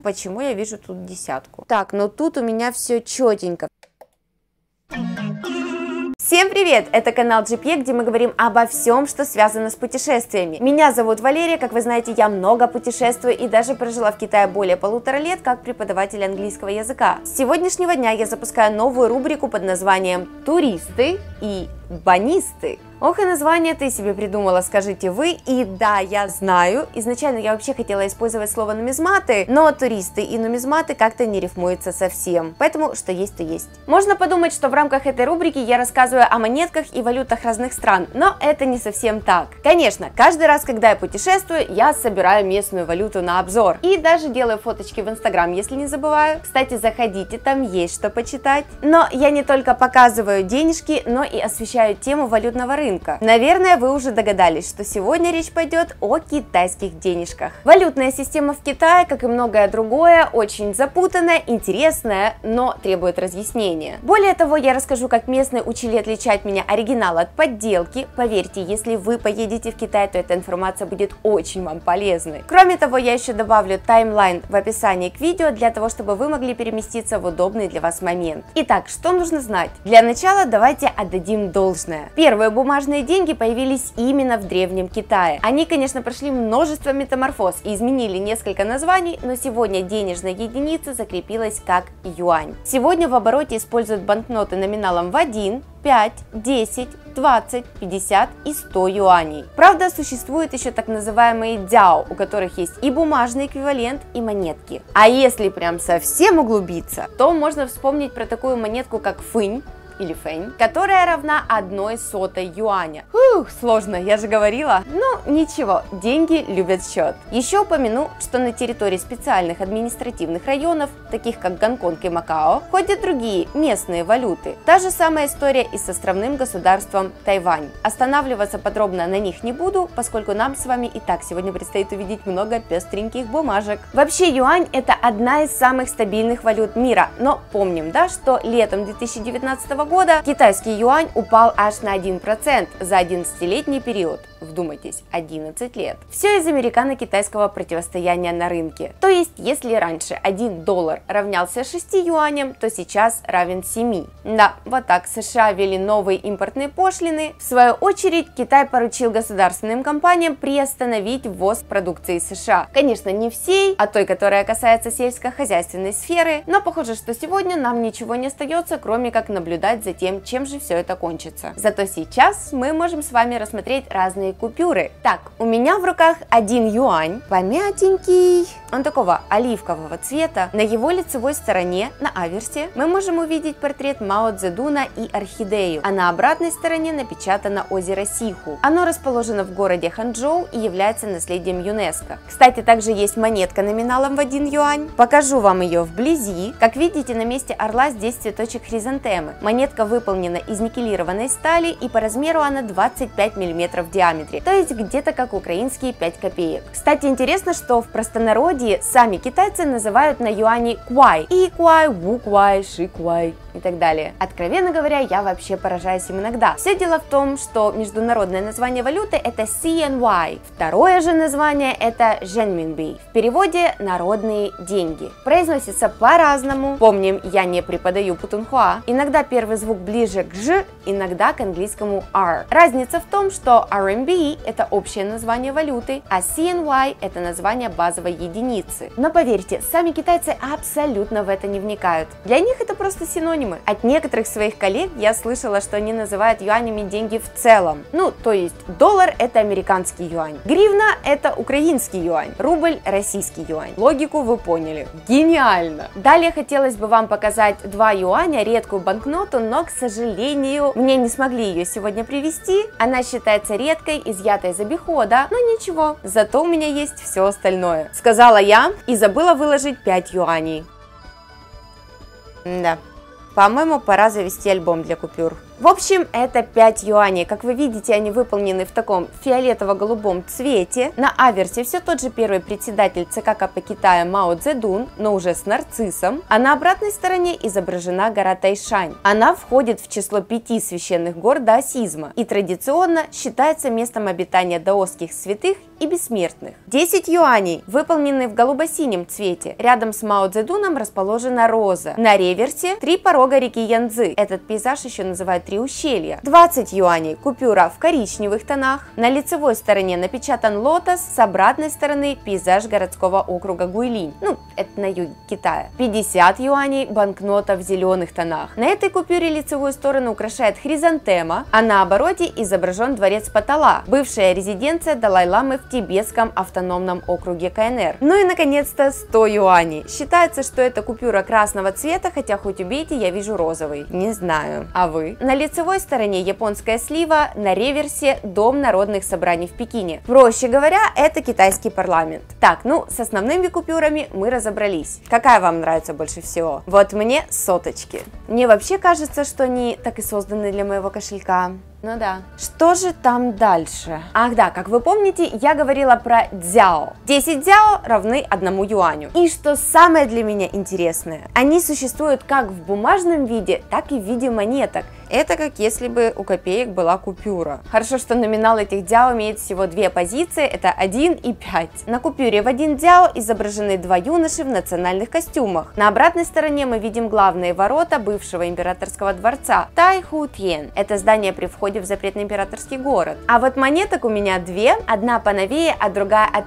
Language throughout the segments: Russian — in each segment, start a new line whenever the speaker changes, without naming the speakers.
Почему я вижу тут десятку? Так, но тут у меня все четенько. Всем привет! Это канал GPE, где мы говорим обо всем, что связано с путешествиями. Меня зовут Валерия, как вы знаете, я много путешествую и даже прожила в Китае более 1,5 лет как преподаватель английского языка. С сегодняшнего дня я запускаю новую рубрику под названием «Туристы и банисты». Ох, и название ты себе придумала, скажите вы. И да, я знаю, изначально я вообще хотела использовать слово нумизматы, но туристы и нумизматы как-то не рифмуются совсем, поэтому что есть, то есть. Можно подумать, что в рамках этой рубрики я рассказываю о монетках и валютах разных стран, но это не совсем так. Конечно, каждый раз, когда я путешествую, я собираю местную валюту на обзор и даже делаю фоточки в Инстаграм, если не забываю. Кстати, заходите, там есть что почитать. Но я не только показываю денежки, но и освещаю тему валютного рынка. Наверное, вы уже догадались, что сегодня речь пойдет о китайских денежках. Валютная система в Китае, как и многое другое, очень запутанная, интересная, но требует разъяснения. Более того, я расскажу, как местные учили отличать меня оригинал от подделки. Поверьте, если вы поедете в Китай, то эта информация будет очень вам полезной. Кроме того, я еще добавлю таймлайн в описании к видео, для того, чтобы вы могли переместиться в удобный для вас момент. Итак, что нужно знать? Для начала давайте отдадим должное. Первые бумажные деньги появились именно в Древнем Китае. Они, конечно, прошли множество метаморфоз и изменили несколько названий, но сегодня денежная единица закрепилась как юань. Сегодня в обороте используют банкноты номиналом в 1, 5, 10, 20, 50 и 100 юаней. Правда, существуют еще так называемые дяо, у которых есть и бумажный эквивалент, и монетки. А если прям совсем углубиться, то можно вспомнить про такую монетку, как фынь, или фэнь, которая равна 1/100 юаня. Сложно, я же говорила. Ну, ничего, деньги любят счет. Еще упомяну, что на территории специальных административных районов, таких как Гонконг и Макао, ходят другие местные валюты. Та же самая история и с островным государством Тайвань. Останавливаться подробно на них не буду, поскольку нам с вами и так сегодня предстоит увидеть много пестреньких бумажек. Вообще, юань – это одна из самых стабильных валют мира, но помним, да, что летом 2019 года китайский юань упал аж на 1% за 11-летний период. Вдумайтесь, 11 лет. Все из американо-китайского противостояния на рынке. То есть, если раньше $1 равнялся 6 юаням, то сейчас равен 7. Да, вот так США ввели новые импортные пошлины. В свою очередь, Китай поручил государственным компаниям приостановить ввоз продукции из США. Конечно, не всей, а той, которая касается сельскохозяйственной сферы, но похоже, что сегодня нам ничего не остается, кроме как наблюдать за тем, чем же все это кончится. Зато сейчас мы можем с вами рассмотреть разные купюры. Так, у меня в руках 1 юань, помятенький, он такого оливкового цвета. На его лицевой стороне, на аверсе, мы можем увидеть портрет Мао Цзэдуна и орхидею, а на обратной стороне напечатано озеро Сиху. Оно расположено в городе Ханчжоу и является наследием ЮНЕСКО. Кстати, также есть монетка номиналом в 1 юань. Покажу вам ее вблизи. Как видите, на месте орла здесь цветочек хризантемы. Монетка выполнена из никелированной стали и по размеру она 25 мм в диаметре. То есть где-то как украинские 5 копеек. Кстати, интересно, что в простонародье сами китайцы называют на юане куай. И куай, ву куай, ши куай и так далее. Откровенно говоря, я вообще поражаюсь им иногда. Все дело в том, что международное название валюты это CNY. Второе же название это Renminbi. В переводе народные деньги. Произносится по-разному. Помним, я не преподаю путунхуа. Иногда первый звук ближе к Ж, иногда к английскому R. Разница в том, что RMB это общее название валюты, а CNY это название базовой единицы. Но поверьте, сами китайцы абсолютно в это не вникают. Для них это просто синонимы. От некоторых своих коллег я слышала, что они называют юанями деньги в целом. Ну, то есть доллар это американский юань, гривна это украинский юань, рубль российский юань. Логику вы поняли. Гениально! Далее хотелось бы вам показать 2 юаня, редкую банкноту, но, к сожалению, мне не смогли ее сегодня привезти. Она считается редкой, изъятой из обихода, но ничего, зато у меня есть все остальное. Сказала я и забыла выложить 5 юаней. Да. По-моему, пора завести альбом для купюр. В общем, это 5 юаней. Как вы видите, они выполнены в таком фиолетово-голубом цвете. На аверсе все тот же первый председатель ЦК КП Китая Мао Цзэдун, но уже с нарциссом. А на обратной стороне изображена гора Тайшань. Она входит в число 5 священных гор даосизма и традиционно считается местом обитания даосских святых и бессмертных. 10 юаней выполнены в голубо-синем цвете. Рядом с Мао Цзэдуном расположена роза. На реверсе 3 порога реки Янцзы. Этот пейзаж еще называют 3 ущелья. 20 юаней купюра в коричневых тонах. На лицевой стороне напечатан лотос, с обратной стороны пейзаж городского округа Гуйлинь. Ну, это на юге Китая. 50 юаней банкнота в зеленых тонах. На этой купюре лицевую сторону украшает хризантема, а на обороте изображен дворец Патала, бывшая резиденция Далай-ламы в Тибетском автономном округе КНР. Ну и наконец-то 100 юаней. Считается, что это купюра красного цвета, хотя хоть убейте, я вижу розовый. Не знаю. А вы? На лицевой стороне японская слива, на реверсе Дом народных собраний в Пекине. Проще говоря, это китайский парламент. Так, ну с основными купюрами мы разобрались. Какая вам нравится больше всего? Вот мне соточки. Мне вообще кажется, что они так и созданы для моего кошелька. Ну да. Что же там дальше? Ах да, как вы помните, я говорила про дзяо. 10 дзяо равны 1 юаню. И что самое для меня интересное, они существуют как в бумажном виде, так и в виде монеток. Это как если бы у копеек была купюра. Хорошо, что номинал этих дзяо имеет всего 2 позиции, это 1 и 5. На купюре в 1 дзяо изображены 2 юноши в национальных костюмах. На обратной стороне мы видим главные ворота бывшего императорского дворца Тайхутьен. Это здание при входе в запретный императорский город. А вот монеток у меня 2, одна поновее, а другая от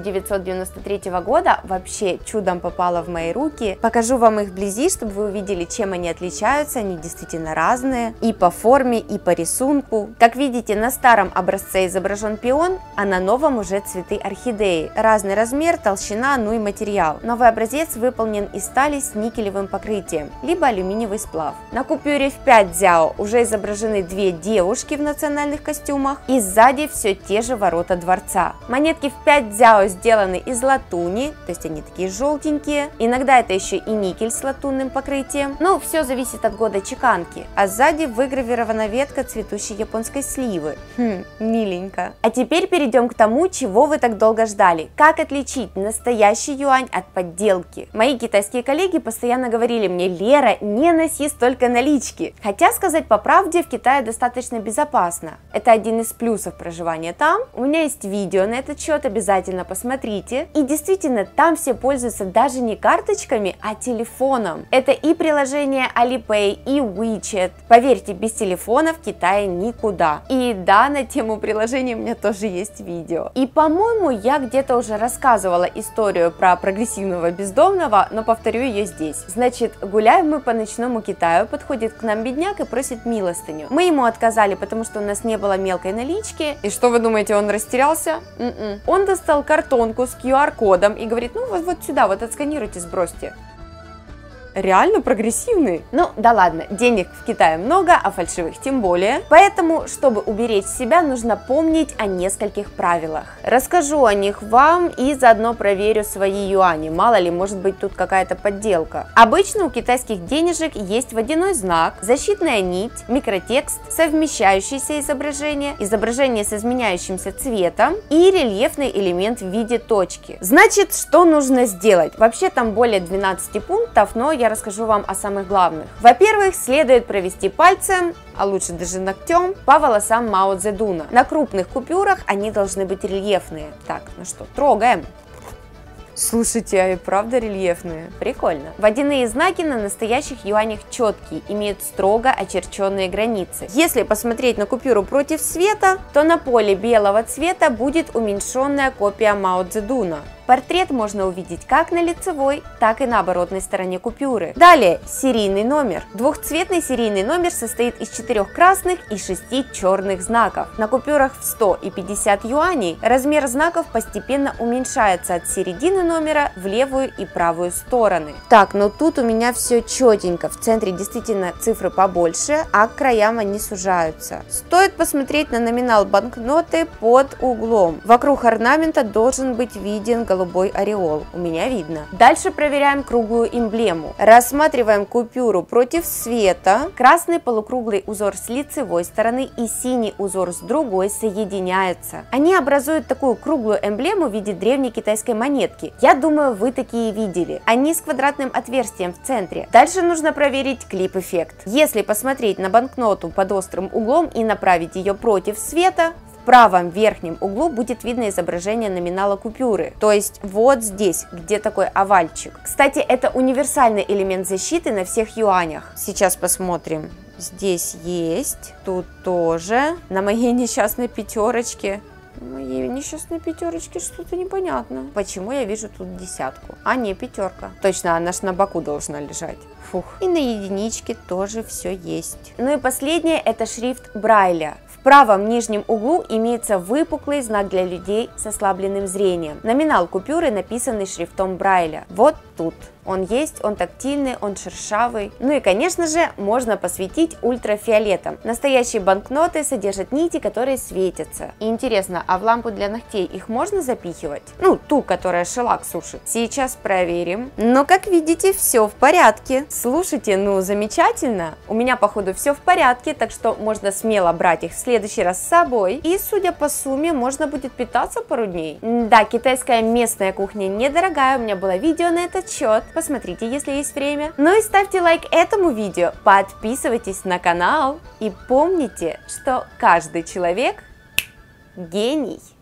1993 года, вообще чудом попала в мои руки. Покажу вам их вблизи, чтобы вы увидели, чем они отличаются, они действительно разные. И по форме, и по рисунку. Как видите, на старом образце изображен пион, а на новом уже цветы орхидеи. Разный размер, толщина, ну и материал. Новый образец выполнен из стали с никелевым покрытием, либо алюминиевый сплав. На купюре в 5 дзяо уже изображены 2 девушки в национальных костюмах, и сзади все те же ворота дворца. Монетки в 5 дзяо сделаны из латуни, то есть они такие желтенькие. Иногда это еще и никель с латунным покрытием. Ну, все зависит от года чеканки. А сзади выгравирована ветка цветущей японской сливы. Миленько. А теперь перейдем к тому, чего вы так долго ждали. Как отличить настоящий юань от подделки? Мои китайские коллеги постоянно говорили мне: Лера, не носи столько налички. Хотя, сказать по правде, в Китае достаточно безопасно. Это один из плюсов проживания там. У меня есть видео на этот счет, обязательно посмотрите. И действительно, там все пользуются даже не карточками, а телефоном. Это и приложение Alipay, и WeChat. Поверьте, без телефона в Китае никуда. И да, на тему приложения у меня тоже есть видео. И, по-моему, я где-то уже рассказывала историю про прогрессивного бездомного, но повторю ее здесь. Значит, гуляем мы по ночному Китаю, подходит к нам бедняк и просит милостыню. Мы ему отказали, потому что у нас не было мелкой налички. И что вы думаете, он растерялся? Он достал картонку с QR-кодом и говорит: ну вот сюда, вот отсканируйте, сбросьте. Реально прогрессивный. Ну да ладно, денег в Китае много, а фальшивых тем более. Поэтому, чтобы уберечь себя, нужно помнить о нескольких правилах. Расскажу о них вам и заодно проверю свои юани. Мало ли, может быть тут какая-то подделка. Обычно у китайских денежек есть водяной знак, защитная нить, микротекст, совмещающееся изображение, изображение с изменяющимся цветом и рельефный элемент в виде точки. Значит, что нужно сделать? Вообще там более 12 пунктов, но я расскажу вам о самых главных. Во-первых, следует провести пальцем, а лучше даже ногтем, по волосам Мао Цзэдуна. На крупных купюрах они должны быть рельефные. Так, ну что, трогаем. Слушайте, а и правда рельефные. Прикольно. Водяные знаки на настоящих юанях четкие, имеют строго очерченные границы. Если посмотреть на купюру против света, то на поле белого цвета будет уменьшенная копия Мао Цзэдуна. Портрет можно увидеть как на лицевой, так и на оборотной стороне купюры. Далее, серийный номер. Двухцветный серийный номер состоит из 4 красных и 6 черных знаков. На купюрах в 100 и 50 юаней размер знаков постепенно уменьшается от середины номера в левую и правую стороны. Так, но тут у меня все четенько. В центре действительно цифры побольше, а к краям они сужаются. Стоит посмотреть на номинал банкноты под углом. Вокруг орнамента должен быть виден голубой ореол. У меня видно. Дальше проверяем круглую эмблему. Рассматриваем купюру против света. Красный полукруглый узор с лицевой стороны и синий узор с другой соединяются. Они образуют такую круглую эмблему в виде древней китайской монетки. Я думаю, вы такие видели. Они с квадратным отверстием в центре. Дальше нужно проверить клип-эффект. Если посмотреть на банкноту под острым углом и направить ее против света, в правом верхнем углу будет видно изображение номинала купюры, то есть вот здесь, где такой овальчик. Кстати, это универсальный элемент защиты на всех юанях. Сейчас посмотрим. Здесь есть, тут тоже, на моей несчастной пятерочке. Моей несчастной пятерочке что-то непонятно. Почему я вижу тут десятку, а не пятерка? Точно, она ж на боку должна лежать. Фух. И на единичке тоже все есть. Ну и последнее, это шрифт Брайля. В правом нижнем углу имеется выпуклый знак для людей с ослабленным зрением. Номинал купюры написанный шрифтом Брайля. Вот тут. Он есть, он тактильный, он шершавый. Ну и, конечно же, можно посветить ультрафиолетом. Настоящие банкноты содержат нити, которые светятся. И интересно, а в лампу для ногтей их можно запихивать? Ну, ту, которая шелак сушит. Сейчас проверим. Но, как видите, все в порядке. Слушайте, ну замечательно. У меня, походу, все в порядке, так что можно смело брать их в следующий раз с собой. И, судя по сумме, можно будет питаться пару дней. Да, китайская местная кухня недорогая, у меня было видео на этот счет. Посмотрите, если есть время. Ну и ставьте лайк этому видео, подписывайтесь на канал и помните, что каждый человек гений.